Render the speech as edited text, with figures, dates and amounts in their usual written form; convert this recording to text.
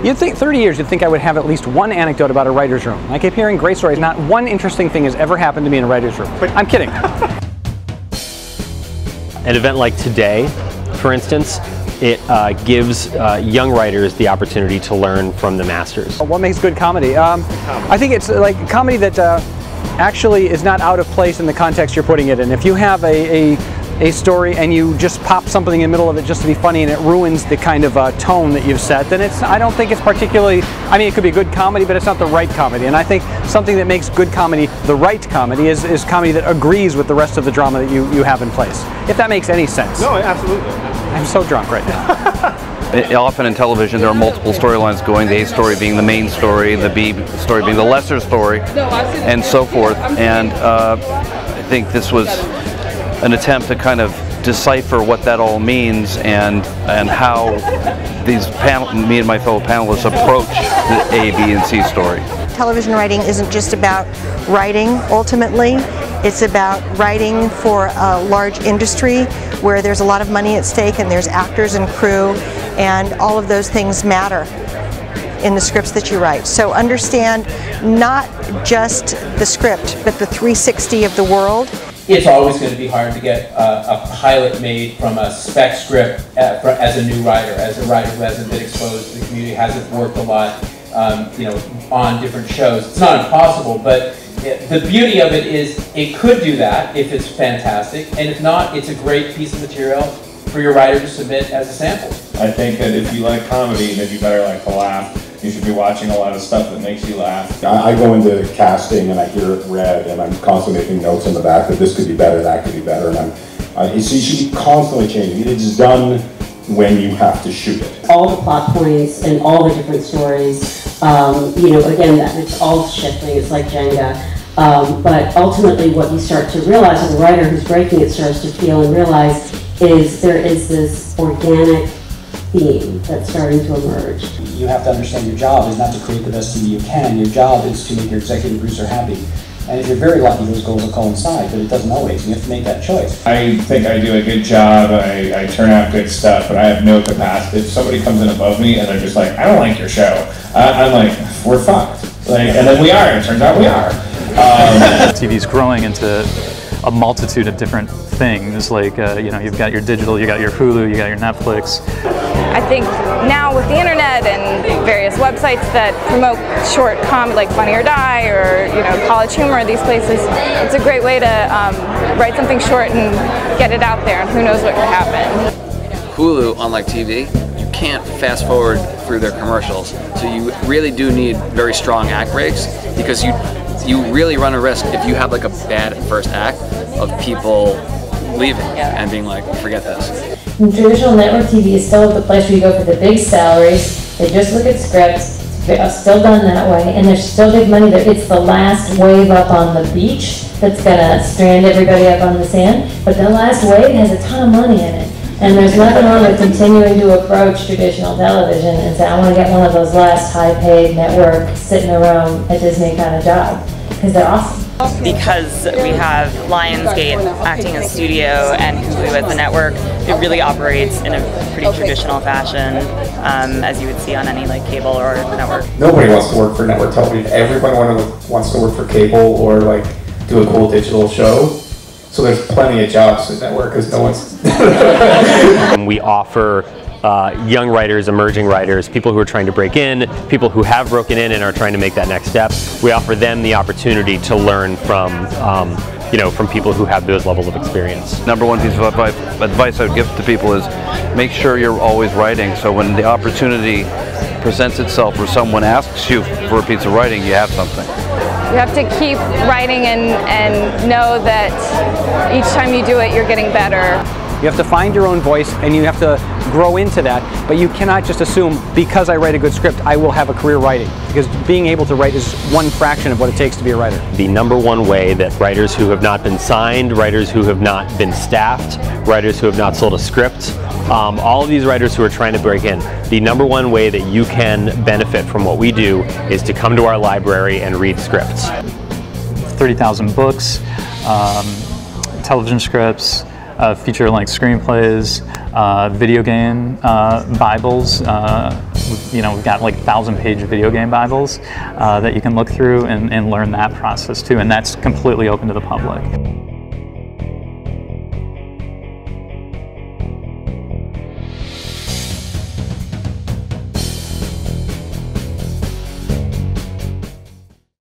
You'd think 30 years, you'd think I would have at least one anecdote about a writer's room. I keep hearing great stories. Not one interesting thing has ever happened to me in a writer's room. But I'm kidding. An event like today, for instance, it gives young writers the opportunity to learn from the masters. What makes good comedy? I think it's like comedy that actually is not out of place in the context you're putting it in. If you have a story and you just pop something in the middle of it just to be funny and it ruins the kind of tone that you've set, then I don't think it's particularly, I mean, it could be good comedy, but it's not the right comedy. And I think something that makes good comedy the right comedy is comedy that agrees with the rest of the drama that you have in place. If that makes any sense. No, absolutely. I'm so drunk right now. Often in television there are multiple storylines going, the A story being the main story, the B story being the lesser story, and so forth. And I think this was an attempt to kind of decipher what that all means and how me and my fellow panelists approach the A, B, and C story. Television writing isn't just about writing ultimately. It's about writing for a large industry where there's a lot of money at stake and there's actors and crew, and all of those things matter in the scripts that you write. So understand not just the script, but the 360 of the world. It's always going to be hard to get a pilot made from a spec script as a new writer, as a writer who hasn't been exposed to the community, hasn't worked a lot, on different shows. It's not impossible, but the beauty of it is it could do that if it's fantastic, and if not, it's a great piece of material for your writer to submit as a sample. I think that if you like comedy, then you better like to laugh. You should be watching a lot of stuff that makes you laugh. I go into casting and I hear it read and I'm constantly making notes in the back that this could be better, that could be better, and you should be constantly changing. It's done when you have to shoot it. All the plot points and all the different stories, again, it's all shifting, it's like Jenga. But ultimately what you start to realize, as a writer who's breaking it starts to feel and realize, is there is this organic theme that's starting to emerge. You have to understand your job is not to create the best TV you can. Your job is to make your executive producer happy. And if you're very lucky, those goals will coincide, but it doesn't always. You have to make that choice. I think I do a good job. I turn out good stuff, but I have no capacity. If somebody comes in above me and they're just like, I don't like your show, I'm like, we're fucked. And then we are. It turns out we are. TV's growing into a multitude of different things. Like you've got your digital, you got your Hulu, you got your Netflix. I think now with the internet and various websites that promote short comedy like Funny or Die or College Humor, these places, it's a great way to write something short and get it out there, and who knows what could happen. Hulu, unlike TV, you can't fast forward through their commercials, so you really do need very strong act breaks, because you really run a risk if you have like a bad first act of people leaving and being like, forget this. Traditional network TV is still the place where you go for the big salaries. They just look at scripts. It's still done that way, and there's still big money there. It's the last wave up on the beach that's gonna strand everybody up on the sand. But the last wave has a ton of money in it, and there's nothing wrong with continuing to approach traditional television and say, I want to get one of those last high-paid network sitting around at Disney kind of job, because they're awesome. Because we have Lionsgate acting as studio and Hulu as the network, it really operates in a pretty traditional fashion, as you would see on any like cable or network. Nobody wants to work for network television. Everybody wants to work for cable or like do a cool digital show. So there's plenty of jobs at network because no one's. We offer young writers, emerging writers, people who are trying to break in, people who have broken in and are trying to make that next step. We offer them the opportunity to learn from people who have those levels of experience. Number one piece of advice I would give to people is make sure you're always writing, so when the opportunity presents itself or someone asks you for a piece of writing, you have something. You have to keep writing and know that each time you do it, you're getting better. You have to find your own voice and you have to grow into that, but you cannot just assume because I write a good script I will have a career writing, because being able to write is one fraction of what it takes to be a writer. The number one way that writers who have not been signed, writers who have not been staffed, writers who have not sold a script, all of these writers who are trying to break in, the number one way that you can benefit from what we do is to come to our library and read scripts. 30,000 books, television scripts, feature-length screenplays, video game Bibles. We've you know, we've got like 1,000-page video game Bibles that you can look through and learn that process too, and that's completely open to the public.